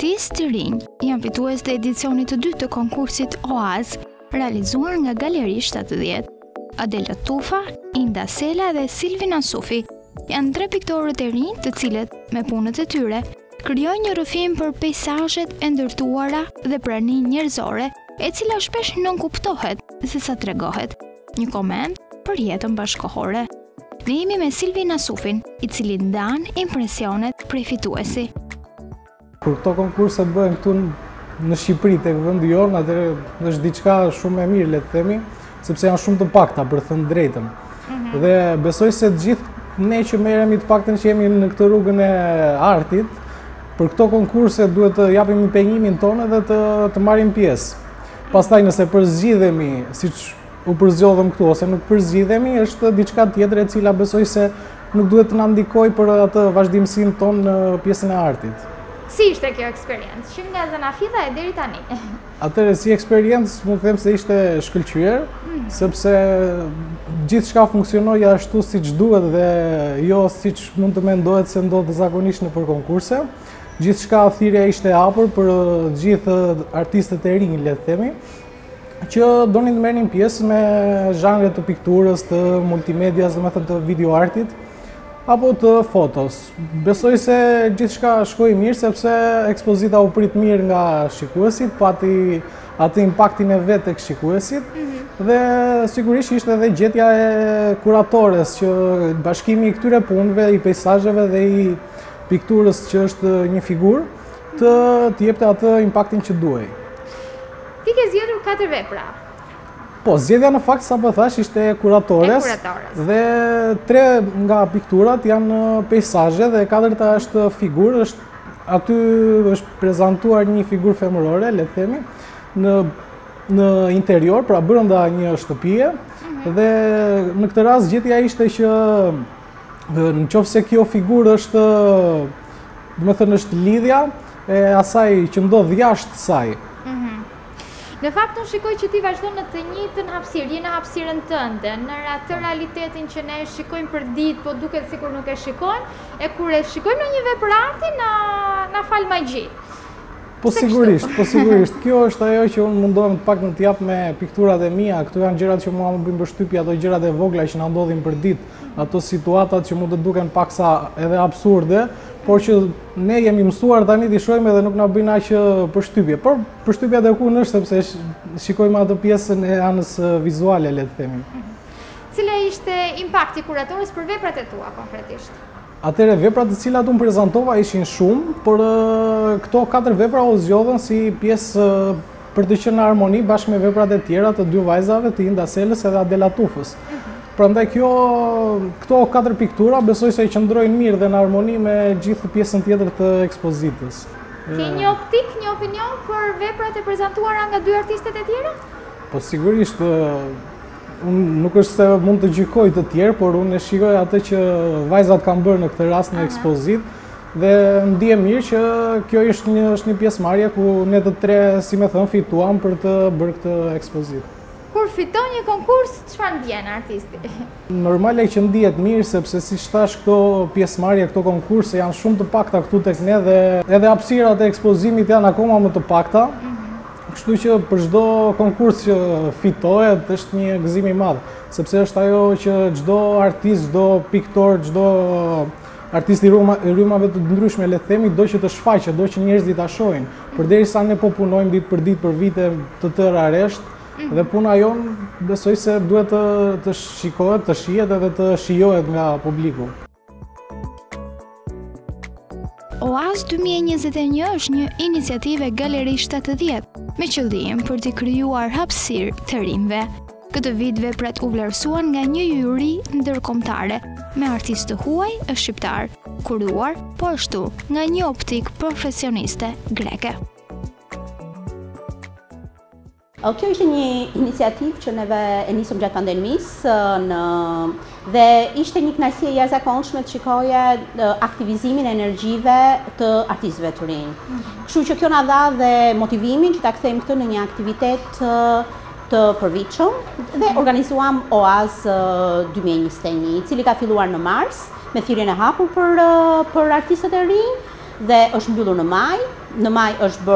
Artistë të rinj janë fitues të edicionit të dytë të konkursit OAZ, realizuar nga Galeri 70. Adela Tufa, Inda Sela dhe Silvina Sufi janë 3 piktorët e rinj të cilët, me punët e tyre, krijojnë një rrëfim për pejsazhet e ndërtuara dhe praninë njerëzore, e cila shpesh nuk kuptohet se sa tregohet. Një koment për jetën bashkëkohore. Ne jemi me Silvina Sufin, i cili ndan impresionet prej fituesi. Kur këto konkurse bëhen këtu në Shqipëri tek vendi jonë, atëherë është diçka shumë e mirë, le të themi, sepse janë shumë të pakta për të thënë drejtën. Dhe besoj se të gjithë ne që merremi të paktën që jemi në këtë rrugën e artit, për këto konkurse duhet të japim impenjimin tonë dhe të marrim pjesë. Pastaj nëse përzgjidhemi, siç u përzgjodhëm këtu ose nuk përzgjidhemi, është diçka tjetër e cila besoj se nuk duhet të na ndikojë për atë vazhdimsinë tonë në pjesën e artit. Si ishte kjo eksperiencë, që nga zanafilla e deri tani? Atëherë, si eksperiencë, mund të them se ishte shkëlqyer, sepse gjithçka funksionoi ashtu siç duhet dhe jo siç mund të mendohet se ndodh zakonisht nëpër konkurse. Gjithçka thirrja ishte e hapur për gjithë artistët e rinj, le të themi, që donin të merrnin pjesë me zhanre të pikturës, të multimedias, domethënë të video artit, apo të fotos. Besoj se gjithçka shkoi mirë sepse ekspozita u prit mirë nga shikuesit, pati atë impaktin e vet tek shikuesit, dhe sigurisht ishte edhe gjetja e kuratores që bashkimi i këtyre punëve, i peizazheve dhe i pikturës që është një figurë, të jepte atë impaktin që duhej. Ti ke zgjedhur 4 vepra. Po, zgjedhja në fakt, sa po thash, ishte kuratores, dhe 3 nga pikturat janë peizazhe dhe 4-ta është figurë, aty është prezantuar një figurë femërore, le të themi, në interior, pra brenda një shtëpie, dhe në këtë rast zgjedhja ishte që nëse kjo figurë është, domethënë është lidhja e asaj që ndodh jashtë saj. Në fakt, unë shikoj që ti vazhdon në të njëjtën hapësirë, në hapësirën tënde, në atë realitetin që ne shikojmë për ditë, po duket sikur nuk e shikojmë, e kur e shikojmë në një vepër arti, na fal magji. Po sigurisht, kjo është ajo që unë mundohem të paktën të jap me pikturat e mia. Këto janë gjërat që mua më bëjnë përshtypje, ato gjërat e vogla që na ndodhin për ditë, ato situatat që mund të duken paksa edhe absurde, por që ne jemi mësuar tani t'i shohim edhe nuk na bëjnë aq përshtypje. Por përshtypja diku është sepse shikojmë atë pjesën e anës vizuale, le të themi. Cila ishte impakti kuratorës për veprat e tua konkretisht? Atëherë, veprat të cilat unë prezantova ishin shumë, por këto 4 vepra u zgjodhen si pjesë për të qenë në harmoni bashkë me veprat e tjera të 2 vajzave, të Inda Selës edhe Adela Tufës. Prandaj këto 4 piktura besoj se i qëndrojnë mirë dhe në harmoni me gjithë pjesën tjetër të ekspozitës. Ke një optik, një opinion për veprat e prezantuara nga 2 artistet e tjera? Po sigurisht, nuk është se mund të gjykoj të tjerë, por unë e shikoj atë që vajzat kanë bërë në këtë rast në ekspozitë, dhe ndihem mirë që kjo është një pjesëmarrje ku ne të 3, si më thënë, fituam për të bërë këtë ekspozitë. Kur fiton një konkurs, çfarë ndjen artisti? Normale që ndihet mirë, sepse siç thash, këto pjesëmarrje, këto konkurse janë shumë të pakta këtu tek ne dhe edhe hapësirat e ekspozimit janë akoma më të pakta. Kështu që për çdo konkurs që fitohet është një gëzim i madh, sepse është ajo që çdo artist, çdo piktor, çdo artist i rrymave të ndryshme, le të themi, do që të shfaqet, do që njerëzit ta shohin. Përderisa ne po punojmë ditë për ditë për vite të tëra rresht, dhe puna jonë besoj se duhet të shikohet, të shihet edhe të shijohet nga publiku. OAZ 2021 është një iniciativë Galeri 70 me qëllim për të krijuar hapësirë të rinjve. Këtë vit veprat u vlerësuan nga një juri ndërkombëtare me artistë të huaj e shqiptar, kuruar po ashtu nga një optik profesioniste greke. Kjo ishte një iniciativë që neve e nisëm gjatë pandemisë dhe ishte një kënaqësi e jashtëzakonshme të shikoje aktivizimin e energjive të artistëve të rinj. Kështu që kjo na dha dhe motivimin që ta kthejmë këtë në një aktivitet të përvitshëm dhe organizuam OAZ 2021, i cili ka filluar në mars me thirrjen e hapur për artistët e rinj dhe është mbyllur në maj në maj është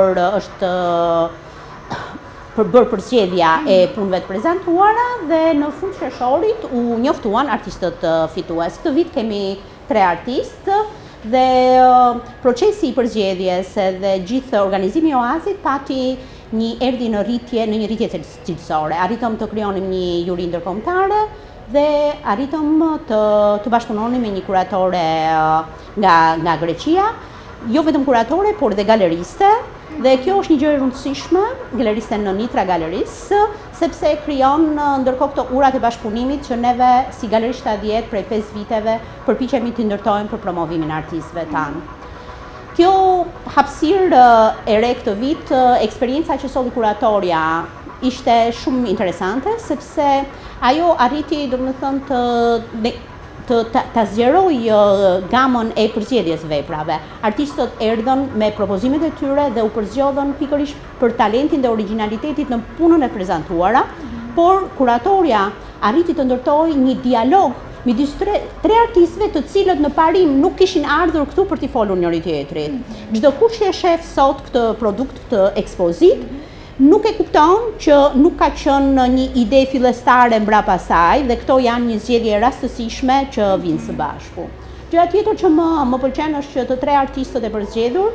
bërë përzgjedhja e punëve të prezentuara dhe në fund qershorit u njoftuan artistët fitues. Këtë vit kemi 3 artistë dhe procesi i përzgjedhjes dhe gjithë organizimi i Oazit pati erdhi në një rritje cilësore. Arritëm të krijonim një juri ndërkombëtare dhe arritëm të bashkëpunonim me një kuratore nga Greqia, jo vetëm kuratore, por dhe galeriste. Dhe kjo është një gjë e rëndësishme, galeriste në Nitra Galeris, sepse krijon ndërkohë këto urat e bashkëpunimit që neve si galerishta 10 prej 5 viteve përpiqemi të ndërtojmë për promovimin e artistëve tanë. Kjo hapësirë e re këtë vit, eksperienca që solli kuratoria ishte shumë interesante, sepse ajo arriti, domethënë, të zgjeroj gamën e përzgjedhjes veprave. Artistët erdhën me propozimet e tyre dhe u përzgjodhën pikërisht për talentin dhe originalitetit në punën e prezantuara, por kuratoria arriti të ndërtojë një dialog midis tre artistëve të cilët në parim nuk kishin ardhur këtu për t'i folur njëri tjetrit. Çdo kush që e shef sot këtë produkt, këtë ekspozit, nuk e kupton që nuk ka qenë një ide fillestare mbrapa saj dhe këto janë një zgjedhje rastësishme që vinë së bashku. Gjëja tjetër që më pëlqen është që të 3 artistët e përzgjedhur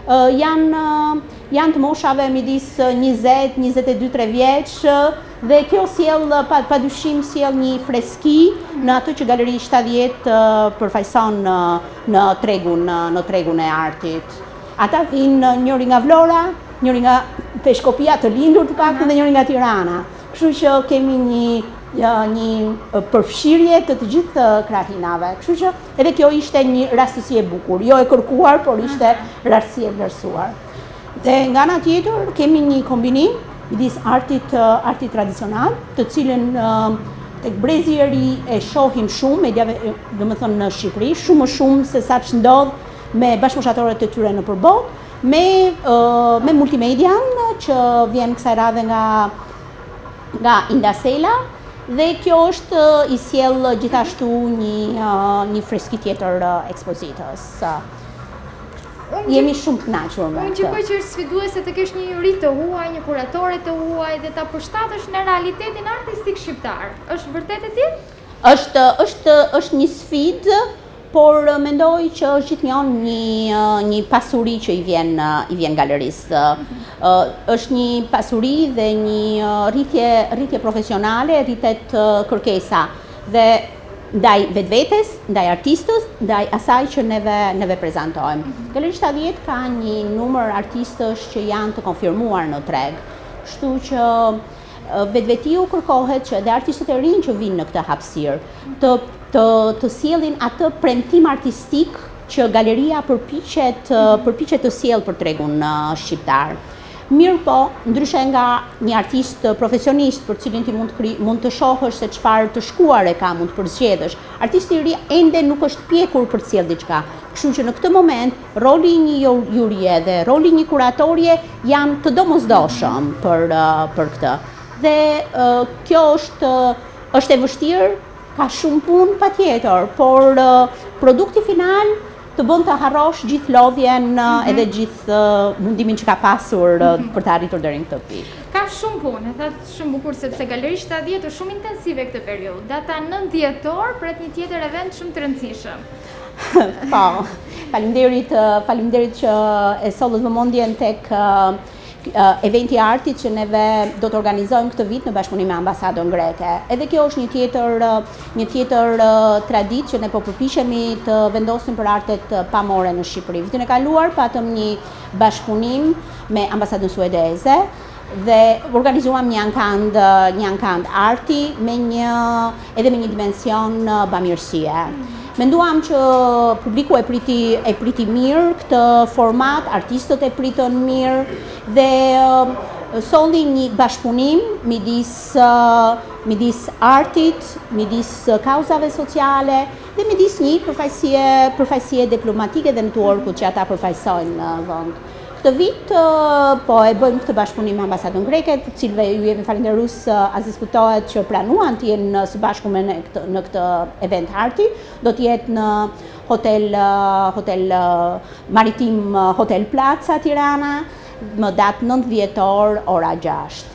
janë të moshave midis 20, 22, 3 vjeç dhe kjo sjell padyshim sjell një freski në atë që Galeri 70 përfaqëson në tregun e artit. Ata vinë njëri nga Vlora, njëri nga Peshkopia të lindur të paktën dhe njëri nga Tirana. Kështu që kemi një përfshirje të gjithë krahinave. Kështu që edhe kjo ishte një rastësi e bukur, jo e kërkuar, por ishte rastësi e vlerësuar. Dhe nga ana tjetër kemi një kombinim midis artit tradicional, të cilën tek brezi i ri e shohim shumë mediave, domethënë në Shqipëri, shumë më shumë se sa ç'ndodh me bashkëmoshatoret e tyre në përbot, me multimedian që vjen kësaj radhe nga Indasela dhe kjo është i sjell gjithashtu një freski tjetër ekspozitës. Jemi shumë të kënaqur me këtë. Unë që është sfiduese të kesh një juri të huaj, një kuratore të huaj dhe ta përshtatësh në realitetin artistik shqiptar. Është vërtet e tillë? Është një sfidë, por mendoj që është gjithmonë një pasuri që i vjen galerisë. Është një pasuri dhe një rritje profesionale, rritet kërkesa dhe ndaj vetvetes, ndaj artistës, ndaj asaj që neve prezantojmë. Galeri 70 ka një numër artistësh që janë të konfirmuar në treg, kështu që vetvetiu kërkohet që edhe artistët e rinj që vinë në këtë hapësirë të sjellin atë premtim artistik që galeria përpiqet të sjellë për tregun shqiptar. Mirë po, ndryshe nga një artist profesionist për cilin ti mund të shohësh se çfarë të shkuar e ka, mund të përzgjedhësh. Artisti i ri ende nuk është pjekur për të sjellë diçka. Kështu që në këtë moment roli i një jurie dhe roli i një kuratorie janë të domosdoshëm për këtë. Dhe kjo është e vështirë, ka shumë punë patjetër, por produkti final të bën të harrosh gjithë lodhjen edhe gjithë mundimin që ka pasur për të arritur deri në këtë pikë. Ka shumë punë, e thatë shumë bukur sepse Galeri 70 është shumë intensive këtë periudhë. Data 9 dhjetor pret një tjetër event shumë të rëndësishëm. Po, faleminderit që e sollët vëmendjen tek eventi i artit që neve do të organizojmë këtë vit në bashkëpunim me ambasadën greke. Edhe kjo është një tjetër traditë që ne po përpiqemi të vendosim për artet pamore në Shqipëri. Vitin e kaluar patëm një bashkëpunim me ambasadën suedeze dhe organizuam një ankand arti edhe me një dimension bamirësie. Menduam që publiku e priti mirë këtë format, artistët e pritën mirë dhe solli një bashkëpunim midis artit, midis kauzave sociale dhe midis një përfaqësie diplomatike dhe networku që ata përfaqësojnë në vend. këtë vit po e bëjmë këtë bashkëpunim me ambasadën greke, të cilëve ju jemi falënderues as diskutohet që pranuan të jenë së bashku me ne në këtë event arti. Do të jetë në Hotel Maritim Hotel Plaza Tirana, më datë 9 dhjetor ora 6.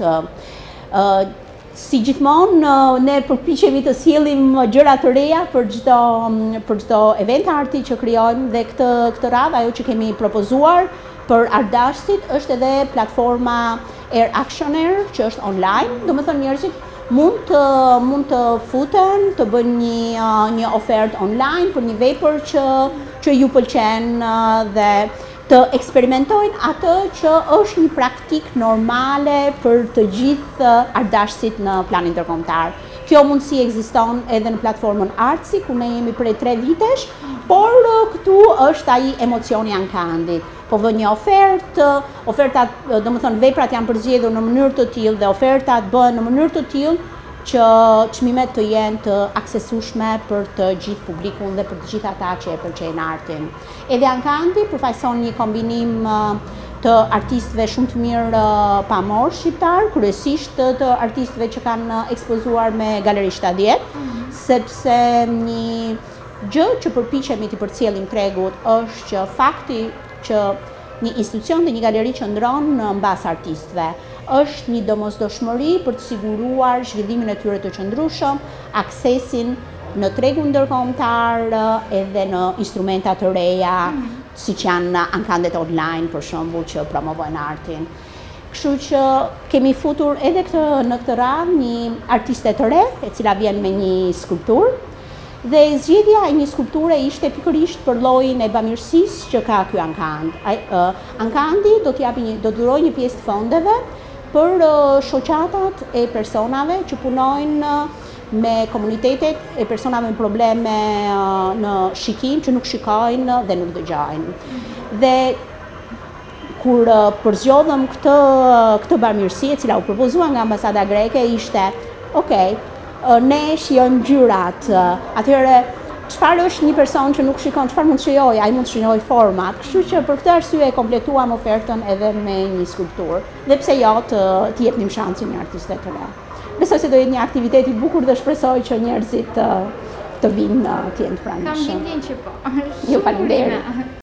Si gjithmonë, ne përpiqemi të sjellim gjëra të reja për çdo event arti që krijojmë dhe këtë radhë ajo që kemi propozuar për artdashtit është edhe platforma Air Actioner që është online, domethënë njerëzit mund të futen, të bëjnë një ofertë online për një vepër që ju pëlqen dhe të eksperimentojnë atë që është një praktik normale për të gjithë artdashtit në plan ndërkombëtar. Kjo mundësi ekziston edhe në platformën Artsi, ku ne jemi prej 3 vitesh, por këtu është ai emocioni ankandit. Po vë një ofertat, domethënë veprat janë përzgjedhur në mënyrë të tillë dhe ofertat bëhen në mënyrë të tillë që çmimet të jenë të aksesueshme për të gjithë publikun dhe për të gjithë ata që e pëlqejnë artin. Edhe Ankandi përfaqëson një kombinim të artistëve shumë të mirë pamor shqiptar, kryesisht të artistëve që kanë ekspozuar me Galeri 70, sepse një gjë që përpiqemi të përcjellim tregut është që fakti që një institucion dhe një galeri që ndron mbas artistëve është një domosdoshmëri për të siguruar zhvillimin e tyre të qëndrueshëm, aksesin në tregun ndërkombëtar edhe në instrumenta të reja, siç janë ankandet online për shembull që promovojnë artin. Kështu që kemi futur edhe në këtë radhë një artiste të re, e cila vjen me një skulpturë. Dhe zgjedhja e një skulpture ishte pikërisht për llojin e bamirësisë që ka ky ankand. Ankandi do të dhurojë një pjesë të fondeve për shoqatat e personave që punojnë me komunitetet e personave me probleme në shikim, që nuk shikojnë dhe nuk dëgjojnë. Dhe kur përzgjodhëm këtë bamirësi, e cila u propozua nga ambasada greke, ishte, okay, ne shijojmë ngjyrat, atëherë çfarë është një person që nuk shikon, çfarë mund të shijojë, ai mund të shijojë format. Kështu që për këtë arsye kompletuam ofertën edhe me një skulpturë. Dhe pse jo të jepnim shansin një artiste të re. Besoj se do jetë një aktivitet i bukur dhe shpresoj që njerëzit të vinë të jenë të pranishëm. Kam bindjen që po. Ju faleminderit.